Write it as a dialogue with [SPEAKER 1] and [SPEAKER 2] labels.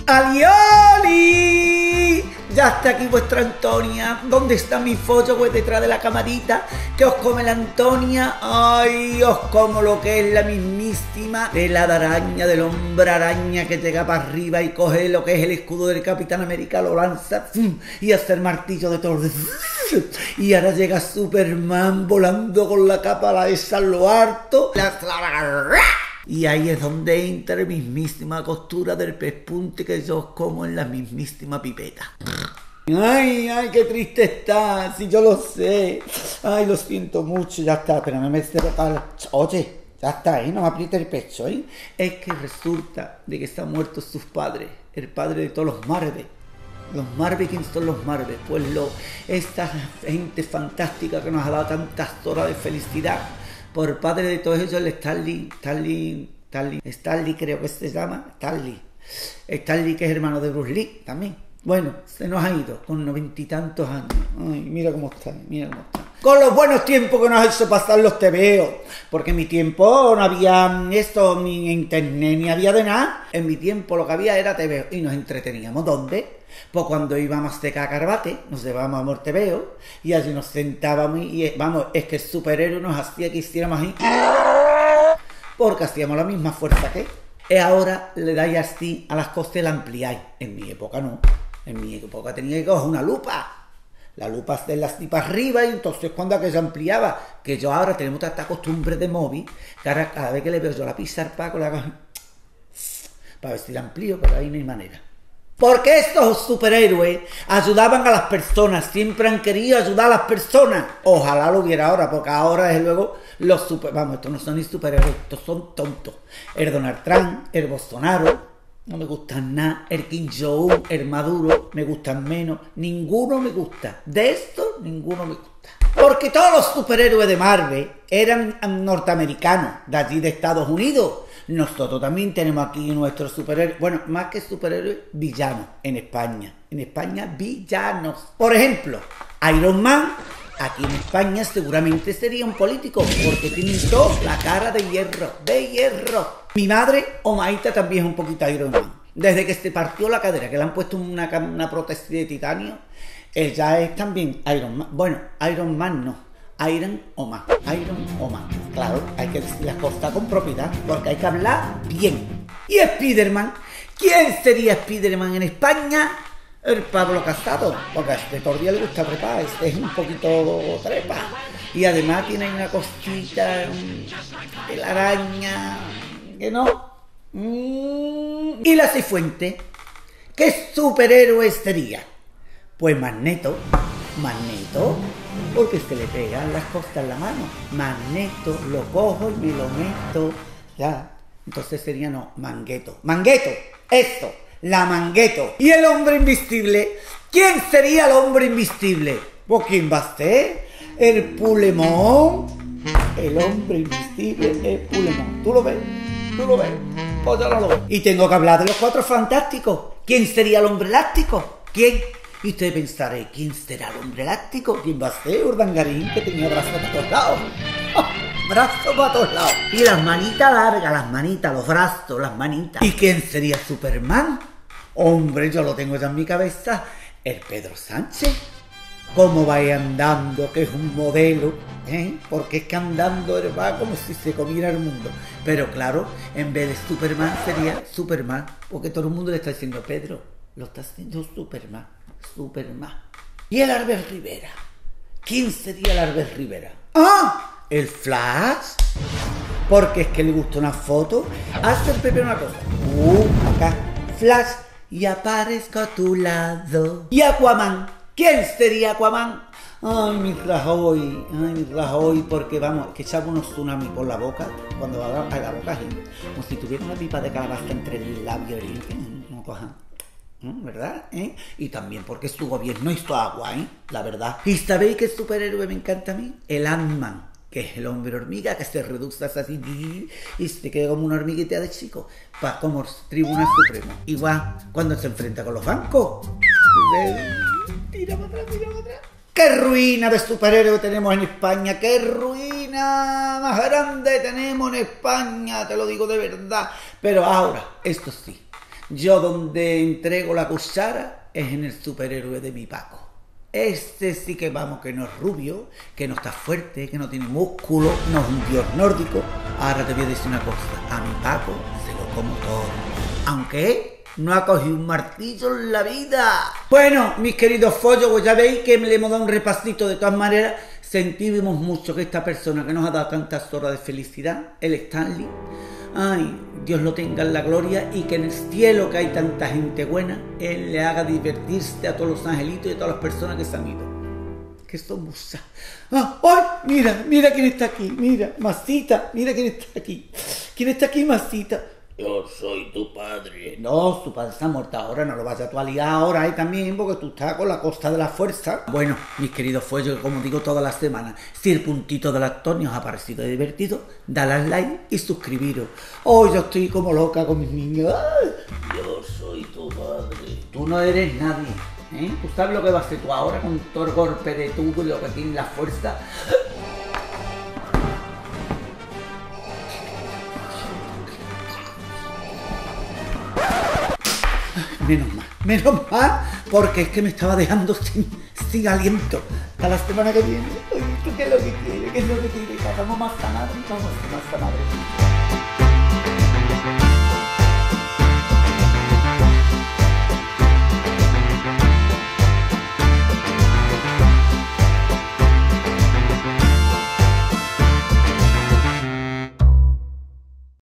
[SPEAKER 1] ¡Alioli! Ya está aquí vuestra Antonia. ¿Dónde está mi foto? Pues detrás de la camarita. ¿Qué os come la Antonia? ¡Ay! Os como lo que es la mismísima tela de araña, del hombre araña que llega para arriba y coge lo que es el escudo del Capitán América, lo lanza y hace el martillo de Thor. Y ahora llega Superman volando con la capa a la esa en lo harto. Y ahí es donde entra la mismísima costura del pespunte que yo os como en la mismísima pipeta. Ay, ay, qué triste está, si yo lo sé. Ay, lo siento mucho, ya está, pero no me sepa. Oye, ya está, no me apriete el pecho, ¿eh? Es que resulta de que están muertos sus padres, el padre de todos los Marvel. Los Marvel, ¿quiénes son los Marvel? Pues esta gente fantástica que nos ha dado tantas horas de felicidad. Por padre de todos ellos, el Stanley creo que se llama, Stanley que es hermano de Bruce Lee también. Bueno, se nos ha ido con 90 y tantos años. Ay, mira cómo está, mira cómo está. Con los buenos tiempos que nos ha hecho pasar los tebeos. Porque en mi tiempo no había esto, ni internet, ni había de nada. En mi tiempo lo que había era tebeo. Y nos entreteníamos. ¿Dónde? Pues cuando íbamos de Cacarbate, nos llevábamos al tebeo. Y allí nos sentábamos y vamos, es que el superhéroe nos hacía que hiciéramos ahí. Porque hacíamos la misma fuerza que él. Y ahora le dais así a las cosas y la ampliáis. En mi época no. En mi época tenía que coger una lupa. La lupa hacerla así para arriba y entonces cuando aquello ampliaba, que yo ahora tenemos tanta costumbre de móvil, que ahora cada vez que le veo yo la pizza al Paco, la hago para ver si la amplío, pero ahí no hay manera. Porque estos superhéroes ayudaban a las personas, siempre han querido ayudar a las personas. Ojalá lo hubiera ahora, porque ahora desde luego vamos, estos no son ni superhéroes, estos son tontos. El Donald Trump, el Bolsonaro, no me gustan nada. El Kim Jong-un, el Maduro, me gustan menos. Ninguno me gusta. De estos, ninguno me gusta. Porque todos los superhéroes de Marvel eran norteamericanos, de allí de Estados Unidos. Nosotros también tenemos aquí nuestros superhéroes, bueno, más que superhéroes, villanos en España. En España, villanos. Por ejemplo, Iron Man, aquí en España seguramente sería un político, porque tiene toda la cara de hierro, de hierro. Mi madre, Omaita, también es un poquito Iron Man. Desde que se partió la cadera, que le han puesto una prótesis de titanio, ella es también Iron Man. Bueno, Iron Man no. Iron Man. Claro, hay que decir las cosas con propiedad, porque hay que hablar bien. ¿Y Spiderman? ¿Quién sería Spiderman en España? El Pablo Casado, porque a este todavía le gusta trepar, este es un poquito trepa. Y además tiene una cosita de la araña, que no. Y la Cifuente, ¿qué superhéroe sería? Pues Magneto, porque se le pegan las cosas en la mano. Magneto, lo cojo y me lo meto, ya. Entonces sería Mangueto, esto, la Mangueto. ¿Y el hombre invisible? ¿Quién sería el hombre invisible? Pues ¿quién va a ser? El Pulemón. El hombre invisible es Pulemón. ¿Tú lo ves? Pues yo no lo veo. Y tengo que hablar de los Cuatro Fantásticos. ¿Quién sería el hombre elástico? ¿Quién? Y usted pensará, ¿quién será el hombre elástico? ¿Quién va a ser? Urdangarín, que tenía brazos para todos lados. Brazos para todos lados. Y las manitas largas, las manitas, los brazos, las manitas. ¿Y quién sería Superman? Hombre, yo lo tengo ya en mi cabeza. El Pedro Sánchez. ¿Cómo va andando? Que es un modelo, ¿eh? Porque es que andando va como si se comiera el mundo. Pero claro, en vez de Superman sería Superman. Porque todo el mundo le está diciendo, Pedro, lo está haciendo Superman. ¿Y el Albert Rivera? ¿Quién sería el Albert Rivera? ¡Ah! ¿El Flash? Porque es que le gusta una foto. Hace el Pepe una cosa. Acá, Flash, y aparezco a tu lado. ¿Y Aquaman? ¿Quién sería Aquaman? Ay, mi Rajoy, porque vamos, que echaba unos tsunamis por la boca, cuando va a la boca, como si tuviera una pipa de calabaza entre el labio y no cojan. ¿Verdad? Y también porque su gobierno hizo agua, la verdad. ¿Y sabéis qué superhéroe me encanta a mí? El Ant-Man, que es el hombre hormiga, que se reduce así y se queda como una hormiguita de chico, como tribunal supremo. Igual cuando se enfrenta con los bancos. Tira para atrás. ¡Qué ruina de superhéroe tenemos en España! ¡Qué ruina más grande tenemos en España! Te lo digo de verdad. Pero ahora, esto sí, Yo donde entrego la cuchara es en el superhéroe de mi Paco. Este sí que vamos, que no es rubio, que no está fuerte, que no tiene músculo, no es un dios nórdico. Ahora te voy a decir una cosa, a mi Paco se lo como todo, aunque él no ha cogido un martillo en la vida. Bueno, mis queridos follos, pues ya veis que le hemos dado un repasito. De todas maneras, sentimos mucho que esta persona que nos ha dado tantas horas de felicidad, el Stanley, ay, Dios lo tenga en la gloria, y que en el cielo, que hay tanta gente buena, Él le haga divertirse a todos los angelitos y a todas las personas que se han ido. Que son musas. ¡Ay! Mira quién está aquí. Mira, Masita, mira quién está aquí. ¿Quién está aquí, Masita? Yo soy tu padre. No, tu padre está muerto ahora, no lo vayas tú a liar ahora también, porque tú estás con la costa de la fuerza. Bueno, mis queridos follos, como digo todas las semanas, si el puntito del actor os ha parecido divertido, dale al like y suscribiros. Oh, yo estoy como loca con mis niños. ¡Ay! Yo soy tu padre. Tú no eres nadie, ¿eh? ¿Tú sabes lo que vas a hacer tú ahora con todo el golpe de tú, lo que tienes la fuerza? Menos mal, porque es que me estaba dejando sin aliento. Hasta la semana que viene. Ay, ¿tú qué es lo que quieres? ¿Qué es lo que quieres? Vamos más a madre, vamos más a madre.